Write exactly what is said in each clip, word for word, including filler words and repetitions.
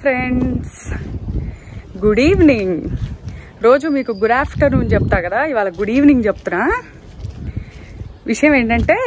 Friends, good evening. రోజు మీకు good afternoon చెప్తా కదా, ఇవాళ గుడ్ ఈవినింగ్ చెప్తున్నా. విషయం ఏంటంటే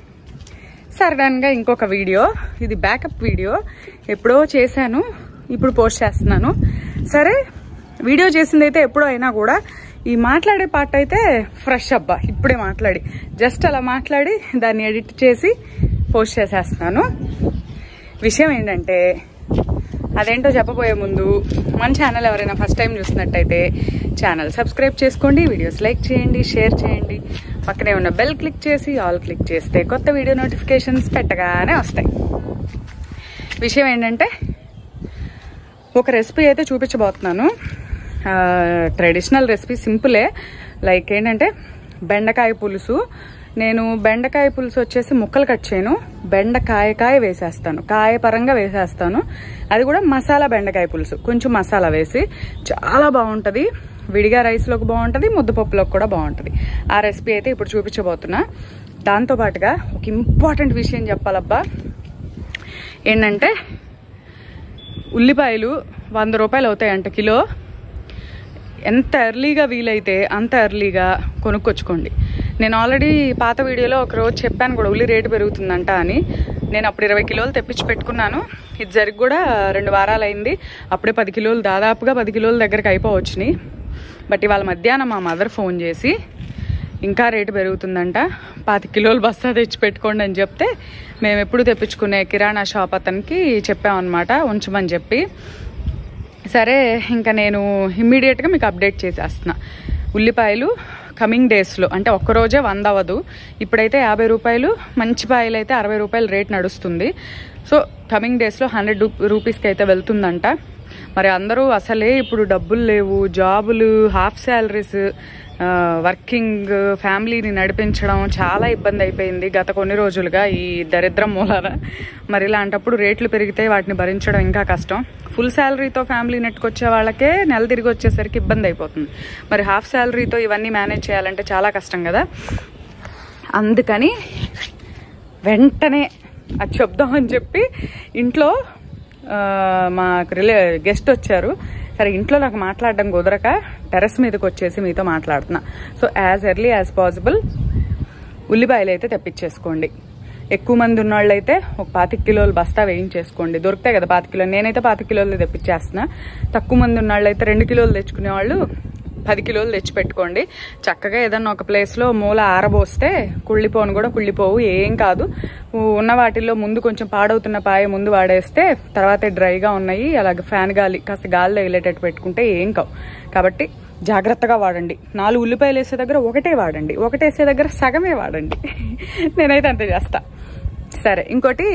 సడన్గా ఇంకొక వీడియో, ఇది బ్యాకప్ వీడియో. ఎప్పుడో చేశాను, ఇప్పుడు పోస్ట్ చేస్తున్నాను. సరే, వీడియో చేసింది అయితే ఎప్పుడో అయినా కూడా ఈ మాట్లాడే పార్ట్ అయితే ఫ్రెష్ అబ్బా, ఇప్పుడే మాట్లాడి జస్ట్ అలా మాట్లాడి దాన్ని ఎడిట్ చేసి పోస్ట్ చేసేస్తున్నాను. విషయం ఏంటంటే అదేంటో చెప్పబోయే ముందు మన ఛానల్ ఎవరైనా ఫస్ట్ టైం చూసినట్టయితే ఛానల్ సబ్స్క్రైబ్ చేసుకోండి, వీడియోస్ లైక్ చేయండి, షేర్ చేయండి, పక్కనే ఉన్న బెల్ క్లిక్ చేసి ఆల్ క్లిక్ చేస్తే కొత్త వీడియో నోటిఫికేషన్స్ పెట్టగానే వస్తాయి. విషయం ఏంటంటే ఒక రెసిపీ అయితే చూపించబోతున్నాను. Traditional recipe, సింపులే. లైక్ ఏంటంటే బెండకాయ పులుసు. నేను బెండకాయ పులుసు వచ్చేసి ముక్కలు కట్ చేయను, బెండకాయ కాయ వేసేస్తాను, కాయ పరంగా వేసేస్తాను. అది కూడా మసాలా బెండకాయ పులుసు, కొంచెం మసాలా వేసి చాలా బాగుంటుంది. విడిగా రైస్లోకి బాగుంటుంది, ముద్దపప్పులోకి కూడా బాగుంటుంది. ఆ రెసిపీ అయితే ఇప్పుడు చూపించబోతున్నా. దాంతోపాటుగా ఒక ఇంపార్టెంట్ విషయం చెప్పాలబ్బా. ఏంటంటే ఉల్లిపాయలు వంద రూపాయలు అవుతాయంట కిలో. ఎంత ఎర్లీగా వీలైతే అంత ఎర్లీగా కొనుక్కొచ్చుకోండి. నేను ఆల్రెడీ పాత వీడియోలో ఒక రోజు చెప్పాను కూడా, ఉల్లి రేటు పెరుగుతుందంట అని. నేను అప్పుడు ఇరవై కిలోలు తెప్పించి పెట్టుకున్నాను. ఇది జరిగి కూడా రెండు వారాలు అయింది. అప్పుడే పది కిలోలు దాదాపుగా పది కిలోల దగ్గరకు అయిపోవచ్చినాయి. బట్ ఇవాళ మధ్యాహ్నం మా మదర్ ఫోన్ చేసి ఇంకా రేటు పెరుగుతుందంట, పాతి కిలోలు బస్తా తెచ్చి పెట్టుకోండి అని చెప్తే మేము ఎప్పుడు తెప్పించుకునే కిరాణా షాప్ అతనికి చెప్పామన్నమాట, ఉంచమని చెప్పి. సరే, ఇంకా నేను ఇమ్మీడియట్గా మీకు అప్డేట్ చేసేస్తున్నా. ఉల్లిపాయలు కమింగ్ డేస్లో, అంటే ఒక్కరోజే వంద అవ్వదు. ఇప్పుడైతే యాభై రూపాయలు, మంచి పాయలు అయితే అరవై రూపాయలు రేట్ నడుస్తుంది. సో కమింగ్ డేస్లో హండ్రెడ్ రూపీస్కి అయితే వెళ్తుందంట. మరి అందరూ అసలే ఇప్పుడు డబ్బులు లేవు, జాబులు, హాఫ్ శాలరీస్, వర్కింగ్, ఫ్యామిలీని నడిపించడం చాలా ఇబ్బంది అయిపోయింది గత కొన్ని రోజులుగా ఈ దరిద్రం మూలాన. మరి ఇలాంటప్పుడు రేట్లు పెరిగితే వాటిని భరించడం ఇంకా కష్టం. ఫుల్ శాలరీతో ఫ్యామిలీ నెట్టుకొచ్చే వాళ్ళకే నెల తిరిగి వచ్చేసరికి ఇబ్బంది అయిపోతుంది. మరి హాఫ్ శాలరీతో ఇవన్నీ మేనేజ్ చేయాలంటే చాలా కష్టం కదా. అందుకని వెంటనే అది చెప్దామని చెప్పి ఇంట్లో మా రిలే గెస్ట్ వచ్చారు. సరే, ఇంట్లో నాకు మాట్లాడడం కుదరక టెర్రస్ మీదకి వచ్చేసి మీతో మాట్లాడుతున్నా. So as early as possible ఉల్లిపాయలు అయితే తెప్పించేసుకోండి. ఎక్కువ మంది ఉన్నవాళ్ళు అయితే ఒక పాతిక కిలోలు బస్తా వేయించేసుకోండి. దొరుకుతాయి కదా పాతిక కిలోలు. నేనైతే పాతిక కిలోలు తెప్పించేస్తున్నా. తక్కువ మంది ఉన్నవాళ్ళు అయితే రెండు కిలోలు తెచ్చుకునే వాళ్ళు పది కిలోలు తెచ్చి పెట్టుకోండి. చక్కగా ఏదన్నా ఒక ప్లేస్లో మూల ఆరబోస్తే కుళ్ళిపోను కూడా కుళ్ళిపోవు, ఏం కాదు. ఉన్న వాటిల్లో ముందు కొంచెం పాడవుతున్న పాయ ముందు వాడేస్తే తర్వాత డ్రైగా ఉన్నాయి అలాగే ఫ్యాన్ గాలి కాస్త గాలి తగిలేటట్టు పెట్టుకుంటే ఏం కావు. కాబట్టి జాగ్రత్తగా వాడండి. నాలుగు ఉల్లిపాయలు వేసే దగ్గర ఒకటే వాడండి, ఒకటేసే దగ్గర సగమే వాడండి. నేనైతే అంతే చేస్తా. సరే, ఇంకోటి,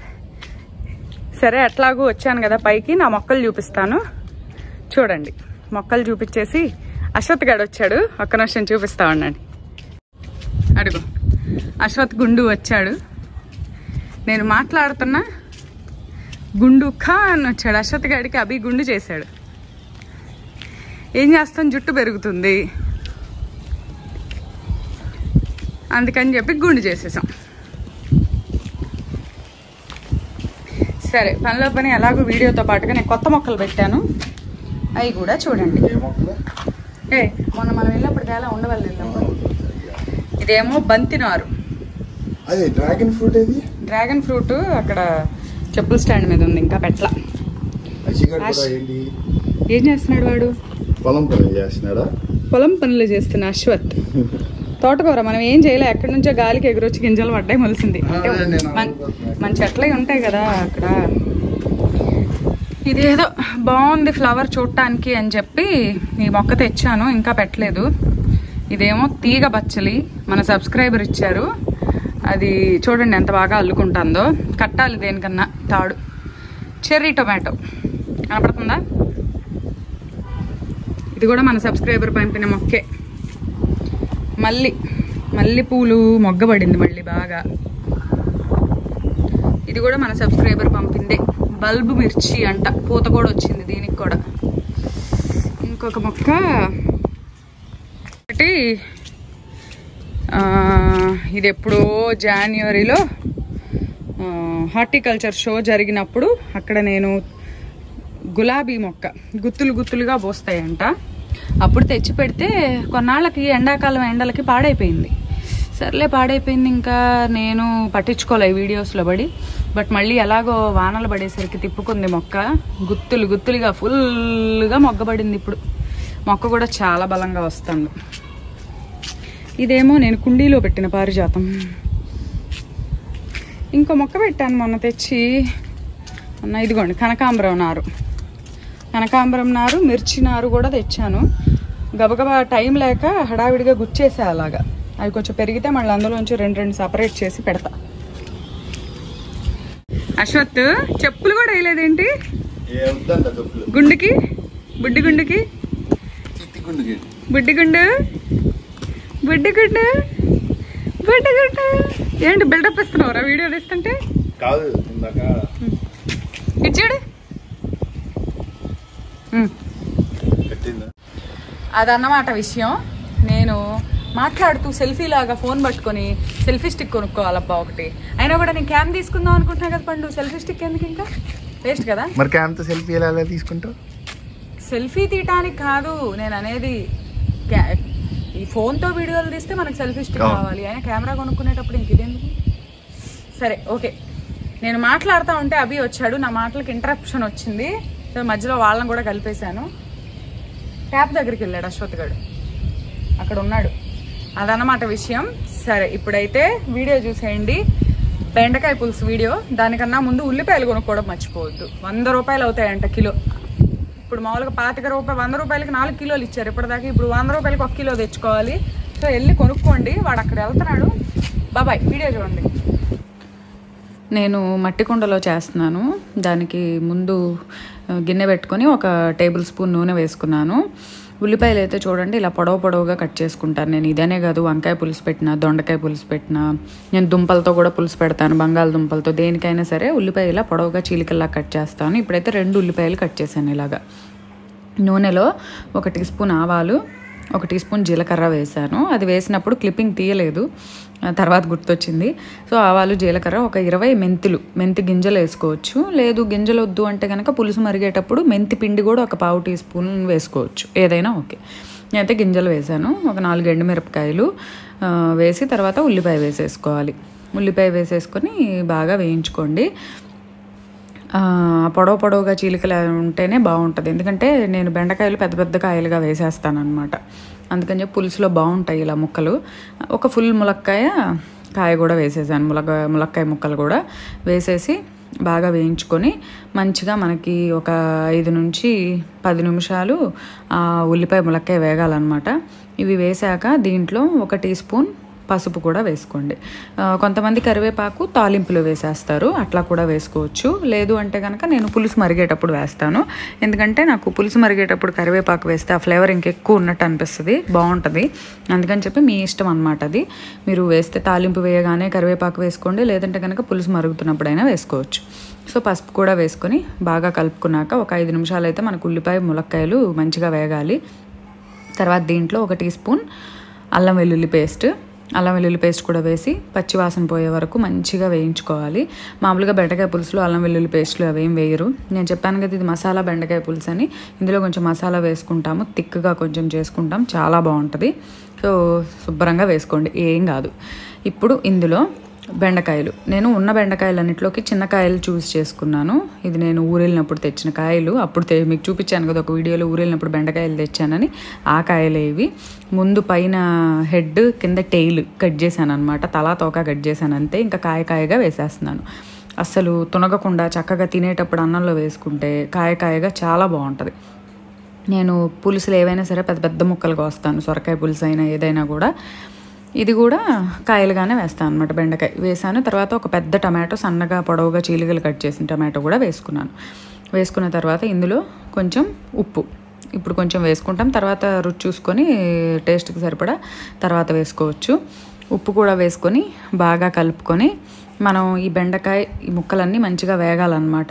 సరే అట్లాగూ వచ్చాను కదా పైకి, నా మొక్కలు చూపిస్తాను చూడండి. మొక్కలు చూపించేసి అశ్వత్ గడు వచ్చాడు, ఒక్క నిమిషం చూపిస్తా ఉండండి. అడుగు, అశ్వత్ గుండు వచ్చాడు. నేను మాట్లాడుతున్నా, గుండు ఖా అని వచ్చాడు. అశ్వత్ గడికి అభి గుండు చేశాడు. ఏం చేస్తాం, జుట్టు పెరుగుతుంది అందుకని చెప్పి గుండు చేసేసాం. సరే, పనిలో పని ఎలాగో వీడియోతో పాటుగా నేను కొత్త మొక్కలు పెట్టాను, అవి కూడా చూడండి. ఏ మొన్న మనం వెళ్ళినప్పుడు చాలా ఉండవల్లి వెళ్ళాము. ఇదేమో బంతినారు, అదే డ్రాగన్ ఫ్రూట్. ఇది డ్రాగన్ ఫ్రూట్ అక్కడ చెప్పుల స్టాండ్ మీద ఉంది, ఇంకా పెట్ల. ఏం చేస్తున్నాడు వాడు? పొలం పనులు చేస్తున్నాడా? పొలం పనులు చేస్తున్నా అశ్వత్. తోటకూర మనం ఏం చేయలే, ఎక్కడి నుంచో గాలికి ఎగురొచ్చి గింజలు పడ్డాయి, మొలిసింది. అంటే మన చెట్లే ఉంటాయి కదా అక్కడ. ఇదేదో బాగుంది ఫ్లవర్ చూడటానికి అని చెప్పి ఈ మొక్క తెచ్చాను, ఇంకా పెట్టలేదు. ఇదేమో తీగ బచ్చలి, మన సబ్స్క్రైబర్ ఇచ్చారు. అది చూడండి ఎంత బాగా అల్లుకుంటుందో. కట్టాలి దేనికన్నా తాడు. చెర్రీ టొమాటో కనపడుతుందా? ఇది కూడా మన సబ్స్క్రైబర్ పంపిన మొక్కే. మళ్ళీ మళ్ళీ పూలు మొగ్గబడింది మళ్ళీ బాగా. ఇది కూడా మన సబ్స్క్రైబర్ పంపిందే. బల్బు మిర్చి అంట, పూత కూడా వచ్చింది దీనికి కూడా. ఇంకొక మొక్క ఒకటి, ఇది ఎప్పుడో జనవరిలో హార్టికల్చర్ షో జరిగినప్పుడు అక్కడ నేను గులాబీ మొక్క గుత్తులు గుత్తులుగా పోస్తాయంట. అప్పుడు తెచ్చి పెడితే కొన్నాళ్ళకి ఎండాకాలం ఎండలకి పాడైపోయింది. సర్లే పాడైపోయింది, ఇంకా నేను పట్టించుకోలే వీడియోస్లో పడి. బట్ మళ్ళీ ఎలాగో వానలు పడేసరికి తిప్పుకుంది మొక్క. గుత్తులు గుత్తులుగా ఫుల్గా మొగ్గబడింది. ఇప్పుడు మొక్క కూడా చాలా బలంగా వస్తుంది. ఇదేమో నేను కుండీలో పెట్టిన పారిజాతం. ఇంకో మొక్క పెట్టాను మొన్న తెచ్చి. అన్న ఇదిగోండి కనకాంబరం నారు, కనకాంబరం నారు, మిర్చి నారు కూడా తెచ్చాను. గబగబా టైం లేక హడావిడిగా గుచ్చేసా అలాగా. అవి కొంచెం పెరిగితే మళ్ళీ అందులోంచి రెండు రెండు సపరేట్ చేసి పెడతా. అశ్వత్ చెప్పులు కూడా వేయలేదేంటి గుండుకి? బుడ్డి గుండుకి బుడ్డి గుండు బుడ్డి గుండు బుడ్డి గుండు. ఏంటి బిల్డప్ ఇస్తున్నావురా వీడియో తీస్తుంటే? కాదు ఇచ్చాడు. అదన్నమాట విషయం. నేను మాట్లాడుతూ సెల్ఫీ లాగా ఫోన్ పట్టుకొని సెల్ఫీ స్టిక్ కొనుక్కోవాలబ్బా ఒకటి. అయినా కూడా నేను క్యామ్ తీసుకుందాం అనుకుంటున్నా కదా పండు. సెల్ఫీ స్టిక్ ఎందుకు, ఇంకా వేస్ట్ కదా. మరి క్యామ్తో సెల్ఫీ ఎలా తీసుకుంటావు? సెల్ఫీ తీయటానికి కాదు నేను అనేది, ఈ ఫోన్తో వీడియోలు తీస్తే మనకు సెల్ఫీ స్టిక్ కావాలి. అయినా కెమెరా కొనుక్కునేటప్పుడు ఇంక ఇదేందుకు. సరే ఓకే. నేను మాట్లాడుతూ ఉంటే అభి వచ్చాడు, నా మాటలకు ఇంటరప్షన్ వచ్చింది. సో మధ్యలో వాళ్ళని కూడా కలిపేశాను. ట్యాప్ దగ్గరికి వెళ్ళాడు అశ్వత్ గడు, అక్కడ ఉన్నాడు. అదన్నమాట విషయం. సరే ఇప్పుడైతే వీడియో చూసేయండి, బెండకాయ పులుసు వీడియో. దానికన్నా ముందు ఉల్లిపాయలు కొనుక్కోవడం మర్చిపోవద్దు. వంద రూపాయలు అవుతాయంట కిలో. ఇప్పుడు మామూలుగా పాతిక రూపాయలు వంద రూపాయలకి నాలుగు కిలోలు ఇచ్చారు ఇప్పటిదాకా. ఇప్పుడు వంద రూపాయలకి ఒక కిలో తెచ్చుకోవాలి. సో వెళ్ళి కొనుక్కోండి. వాడు అక్కడ వెళ్తున్నాడు. బాబాయ్ వీడియో చూడండి. నేను మట్టి కుండలో చేస్తున్నాను. దానికి ముందు గిన్నె పెట్టుకొని ఒక టేబుల్ స్పూన్ నూనె వేసుకున్నాను. ఉల్లిపాయలు అయితే చూడండి ఇలా పొడవు పొడవుగా కట్ చేసుకుంటాను నేను. ఇదనే కాదు, వంకాయ పులుసు పెట్టినా, దొండకాయ పులుసు పెట్టినా, నేను దుంపలతో కూడా పులుసు పెడతాను, బంగాళదుంపలతో. దేనికైనా సరే ఉల్లిపాయ ఇలా పొడవుగా చీలికల్లా కట్ చేస్తాను. ఇప్పుడైతే రెండు ఉల్లిపాయలు కట్ చేశాను ఇలాగా. నూనెలో ఒక టీ స్పూన్ ఆవాలు, ఒక టీ స్పూన్ జీలకర్ర వేసాను. అది వేసినప్పుడు క్లిప్పింగ్ తీయలేదు, తర్వాత గుర్తొచ్చింది. సో ఆవాలు, జీలకర్ర, ఒక ఇరవై మెంతులు, మెంతి గింజలు వేసుకోవచ్చు. లేదు గింజలు వద్దు అంటే కనుక పులుసు మరిగేటప్పుడు మెంతి పిండి కూడా ఒక పావు టీ స్పూన్ వేసుకోవచ్చు, ఏదైనా ఓకే. నేనైతే గింజలు వేసాను. ఒక నాలుగు ఎండుమిరపకాయలు వేసి తర్వాత ఉల్లిపాయ వేసేసుకోవాలి. ఉల్లిపాయ వేసేసుకొని బాగా వేయించుకోండి. పొడవు పొడవుగా చీలికలు ఉంటేనే బాగుంటుంది. ఎందుకంటే నేను బెండకాయలు పెద్ద పెద్ద కాయలుగా వేసేస్తాను అనమాట. అందుకని చెప్పి పులుసులో బాగుంటాయి ఇలా ముక్కలు. ఒక ఫుల్ ములక్కాయ కాయ కూడా వేసేసాను, ములక ములక్కాయ ముక్కలు కూడా వేసేసి బాగా వేయించుకొని మంచిగా మనకి ఒక ఐదు నుంచి పది నిమిషాలు ఉల్లిపాయ ములక్కాయ వేగాలన్నమాట. ఇవి వేసాక దీంట్లో ఒక టీ స్పూన్ పసుపు కూడా వేసుకోండి. కొంతమంది కరివేపాకు తాలింపులో వేసేస్తారు, అట్లా కూడా వేసుకోవచ్చు. లేదు అంటే కనుక నేను పులుసు మరిగేటప్పుడు వేస్తాను. ఎందుకంటే నాకు పులుసు మరిగేటప్పుడు కరివేపాకు వేస్తే ఆ ఫ్లేవర్ ఇంకెక్కువ ఉన్నట్టు అనిపిస్తుంది, బాగుంటుంది. అందుకని చెప్పి మీ ఇష్టం అన్నమాట. అది మీరు వేస్తే తాలింపు వేయగానే కరివేపాకు వేసుకోండి, లేదంటే కనుక పులుసు మరుగుతున్నప్పుడైనా వేసుకోవచ్చు. సో పసుపు కూడా వేసుకొని బాగా కలుపుకున్నాక ఒక ఐదు నిమిషాలు అయితే మనకు ఉల్లిపాయ ములక్కాయలు మంచిగా వేగాలి. తర్వాత దీంట్లో ఒక టీ స్పూన్ అల్లం వెల్లుల్లి పేస్ట్, అల్లం వెల్లుల్లి పేస్ట్ కూడా వేసి పచ్చివాసన పోయే వరకు మంచిగా వేయించుకోవాలి. మామూలుగా బెండకాయ పులుసులో అల్లం వెల్లుల్లి పేస్ట్లు అవేం వేయరు. నేను చెప్పాను కదా ఇది మసాలా బెండకాయ పులుసు అని. ఇందులో కొంచెం మసాలా వేసుకుంటాము, థిక్గా కొంచెం చేసుకుంటాం, చాలా బాగుంటుంది. సో శుభ్రంగా వేసుకోండి, ఏం కాదు. ఇప్పుడు ఇందులో బెండకాయలు, నేను ఉన్న బెండకాయలన్నింటిలోకి చిన్న కాయలు చూస్ చేసుకున్నాను. ఇది నేను ఊరెళ్ళినప్పుడు తెచ్చిన కాయలు. అప్పుడు తె మీకు చూపించాను కదా ఒక వీడియోలో, ఊరెళ్ళినప్పుడు బెండకాయలు తెచ్చానని. ఆ కాయలే ఇవి. ముందు పైన హెడ్, కింద టెయిల్ కట్ చేశాను అనమాట. తలా తోక కట్ చేశాను అంతే. ఇంకా కాయ కాయగా వేసేస్తున్నాను. అస్సలు తునగకుండా చక్కగా తినేటప్పుడు అన్నంలో వేసుకుంటే కాయ కాయగా చాలా బాగుంటుంది. నేను పులుసులు ఏవైనా సరే పెద్ద పెద్ద ముక్కలుగా వస్తాను, సొరకాయ పులుసు అయినా ఏదైనా కూడా. ఇది కూడా కాయలుగానే వేస్తాను అనమాట. బెండకాయ వేసాను. తర్వాత ఒక పెద్ద టమాటో సన్నగా పొడవుగా చీలికలు కట్ చేసిన టమాటో కూడా వేసుకున్నాను. వేసుకున్న తర్వాత ఇందులో కొంచెం ఉప్పు ఇప్పుడు కొంచెం వేసుకుంటాం, తర్వాత రుచి చూసుకొని టేస్ట్కి సరిపడా తర్వాత వేసుకోవచ్చు. ఉప్పు కూడా వేసుకొని బాగా కలుపుకొని మనం ఈ బెండకాయ ఈ ముక్కలన్నీ మంచిగా వేగాలన్నమాట.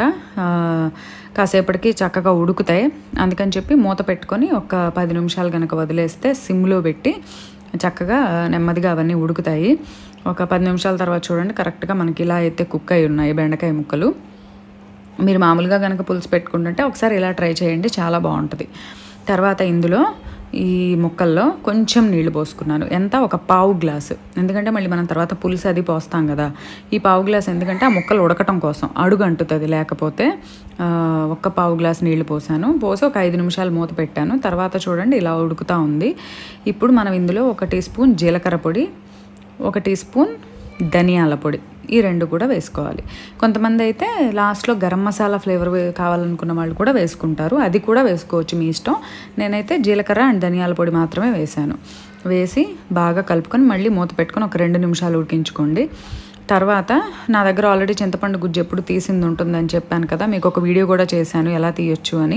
కాసేపటికి చక్కగా ఉడుకుతాయి. అందుకని చెప్పి మూత పెట్టుకొని ఒక పది నిమిషాలు కనుక వదిలేస్తే సిమ్లో పెట్టి చక్కగా నెమ్మదిగా అవన్నీ ఉడుకుతాయి. ఒక పది నిమిషాల తర్వాత చూడండి కరెక్ట్గా మనకి ఇలా అయితే కుక్ అయి ఉన్నాయి బెండకాయ ముక్కలు. మీరు మామూలుగా కనుక పులుసు పెట్టుకుంటుంటే ఒకసారి ఇలా ట్రై చేయండి, చాలా బాగుంటుంది. తర్వాత ఇందులో ఈ ముక్కల్లో కొంచెం నీళ్లు పోసుకున్నాను. ఎంత? ఒక పావు గ్లాసు. ఎందుకంటే మళ్ళీ మనం తర్వాత పులుసు అది పోస్తాం కదా. ఈ పావు గ్లాస్ ఎందుకంటే ఆ ముక్కలు ఉడకటం కోసం, అడుగు అంటుతుంది లేకపోతే. ఒక్క పావు గ్లాస్ నీళ్లు పోసాను. పోసి ఒక ఐదు నిమిషాలు మూత పెట్టాను. తర్వాత చూడండి ఇలా ఉడుకుతూ ఉంది. ఇప్పుడు మనం ఇందులో ఒక టీ స్పూన్ జీలకర్ర పొడి, ఒక టీ స్పూన్ ధనియాల పొడి, ఈ రెండు కూడా వేసుకోవాలి. కొంతమంది అయితే లాస్ట్లో గరం మసాలా ఫ్లేవర్ కావాలనుకున్న వాళ్ళు కూడా వేసుకుంటారు, అది కూడా వేసుకోవచ్చు మీ ఇష్టం. నేనైతే జీలకర్ర అండ్ ధనియాల పొడి మాత్రమే వేసాను. వేసి బాగా కలుపుకొని మళ్ళీ మూత పెట్టుకొని ఒక రెండు నిమిషాలు ఉడికించుకోండి. తర్వాత నా దగ్గర ఆల్రెడీ చింతపండు గుజ్జు ఎప్పుడు తీసింది ఉంటుందని చెప్పాను కదా, మీకు ఒక వీడియో కూడా చేశాను ఎలా తీయొచ్చు అని.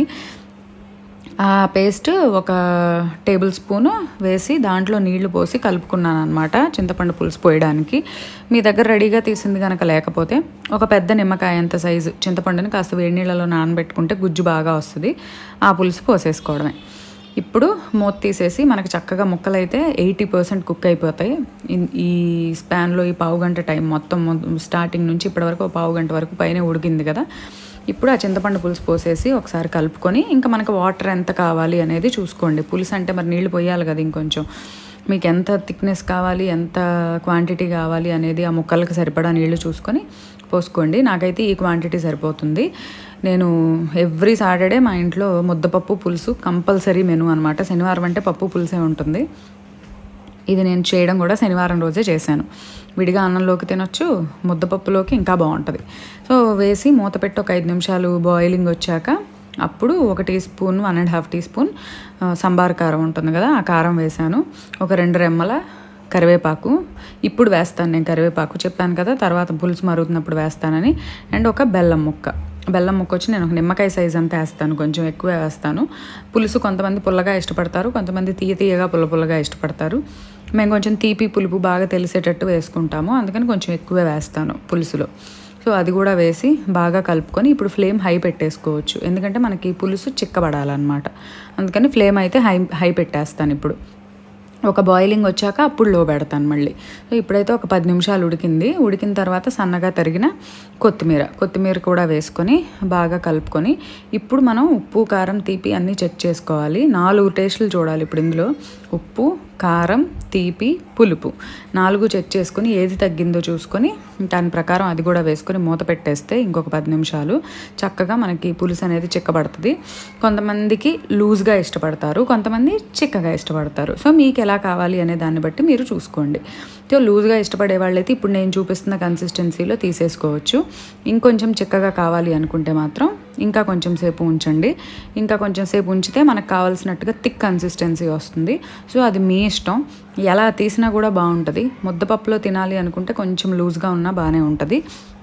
ఆ పేస్ట్ ఒక టేబుల్ స్పూను వేసి దాంట్లో నీళ్లు పోసి కలుపుకున్నాను అనమాట, చింతపండు పులుసు పోయడానికి. మీ దగ్గర రెడీగా తీసింది కనుక లేకపోతే ఒక పెద్ద నిమ్మకాయ అంత సైజు చింతపండుని కాస్త వేడి నీళ్ళలో నానబెట్టుకుంటే గుజ్జు బాగా వస్తుంది. ఆ పులుసు పోసేసుకోవడమే. ఇప్పుడు మూత తీసేసి మనకి చక్కగా ముక్కలు అయితే ఎయిటీ పర్సెంట్ కుక్ అయిపోతాయి. ఈ స్పాన్లో ఈ పావు గంట టైం మొత్తం స్టార్టింగ్ నుంచి ఇప్పటివరకు పావు గంట వరకు పైన ఉడికింది కదా. ఇప్పుడు ఆ చింతపండు పులుసు పోసేసి ఒకసారి కలుపుకొని ఇంకా మనకు వాటర్ ఎంత కావాలి అనేది చూసుకోండి. పులుసు అంటే మరి నీళ్లు పోయాలి కదా ఇంకొంచెం. మీకు ఎంత థిక్నెస్ కావాలి, ఎంత క్వాంటిటీ కావాలి అనేది ఆ ముక్కలకు సరిపడా నీళ్లు చూసుకొని పోసుకోండి. నాకైతే ఈ క్వాంటిటీ సరిపోతుంది. నేను ఎవ్రీ సాటర్డే మా ఇంట్లో ముద్దపప్పు పులుసు కంపల్సరీ మెనూ అనమాట. శనివారం అంటే పప్పు పులుసే ఉంటుంది. ఇది నేను చేయడం కూడా శనివారం రోజే చేశాను. విడిగా అన్నంలోకి తినొచ్చు, ముద్దపప్పులోకి ఇంకా బాగుంటుంది. సో వేసి మూత పెట్టి ఒక ఐదు నిమిషాలు బాయిలింగ్ వచ్చాక అప్పుడు ఒక tea spoon one and half tea spoon sambar కారం ఉంటుంది కదా, ఆ కారం వేసాను. ఒక రెండు రెమ్మల కరివేపాకు, ఇప్పుడు వేస్తాను నేను కరివేపాకు, చెప్పాను కదా తర్వాత పులుసు మరుగుతున్నప్పుడు వేస్తానని. అండ్ ఒక బెల్లం ముక్క, బెల్లం ముక్క వచ్చి నేను ఒక నిమ్మకాయ సైజ్ అంతా వేస్తాను, కొంచెం ఎక్కువ వేస్తాను. పులుసు కొంతమంది పుల్లగా ఇష్టపడతారు, కొంతమంది తీయ తీయగా పుల్ల పుల్లగా ఇష్టపడతారు. మేము కొంచెం తీపి పులుపు బాగా తెలిసేటట్టు వేసుకుంటాము, అందుకని కొంచెం ఎక్కువే వేస్తాను పులుసులో. సో అది కూడా వేసి బాగా కలుపుకొని ఇప్పుడు ఫ్లేమ్ హై పెట్టేసుకోవచ్చు, ఎందుకంటే మనకి పులుసు చిక్కబడాలన్నమాట. అందుకని ఫ్లేమ్ అయితే హై హై పెట్టేస్తాను. ఇప్పుడు ఒక బాయిలింగ్ వచ్చాక అప్పుడు లో పెడతాను మళ్ళీ. సో ఇప్పుడైతే ఒక పది నిమిషాలు ఉడికింది. ఉడికిన తర్వాత సన్నగా తరిగిన కొత్తిమీర కొత్తిమీర కూడా వేసుకొని బాగా కలుపుకొని ఇప్పుడు మనం ఉప్పు కారం తీపి అన్నీ చెక్ చేసుకోవాలి. నాలుగు టేస్టులు చూడాలి ఇప్పుడు ఇందులో. ఉప్పు, కారం, తీపి, పులుపు నాలుగు చెక్ చేసుకొని ఏది తగ్గిందో చూసుకొని దాని ప్రకారం అది కూడా వేసుకొని మూత పెట్టేస్తే ఇంకొక పది నిమిషాలు చక్కగా మనకి పులుసు అనేది చిక్కబడుతుంది. కొంతమందికి లూజ్గా ఇష్టపడతారు, కొంతమంది చిక్కగా ఇష్టపడతారు. సో మీకు ఎలా కావాలి అనే దాన్ని బట్టి మీరు చూసుకోండి. సో లూజ్గా ఇష్టపడే వాళ్ళైతే ఇప్పుడు నేను చూపిస్తున్న కన్సిస్టెన్సీలో తీసేసుకోవచ్చు. ఇంకొంచెం చిక్కగా కావాలి అనుకుంటే మాత్రం ఇంకా కొంచెం సేపు ఉంచండి. ఇంకా కొంచెం సేపు ఉంచితే మనకు కావాల్సినట్టుగా థిక్ కన్సిస్టెన్సీ వస్తుంది. సో అది మీ ఇష్టం, ఎలా తీసినా కూడా బాగుంటుంది. ముద్దపప్పులో తినాలి అనుకుంటే కొంచెం లూజ్గా ఉన్నా బాగానే ఉంటుంది.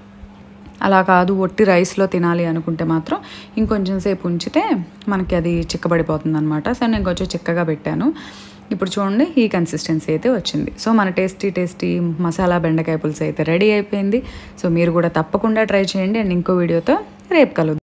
అలా కాదు ఒట్టి రైస్లో తినాలి అనుకుంటే మాత్రం ఇంకొంచెం సేపు ఉంచితే మనకి అది చిక్కబడిపోతుంది అనమాట. సో నేను కొంచెం చిక్కగా పెట్టాను. ఇప్పుడు చూడండి ఈ కన్సిస్టెన్సీ అయితే వచ్చింది. సో మన టేస్టీ టేస్టీ మసాలా బెండకాయ పులుసు అయితే రెడీ అయిపోయింది. సో మీరు కూడా తప్పకుండా ట్రై చేయండి. అండ్ ఇంకో వీడియోతో రేపు కలుద్దాం.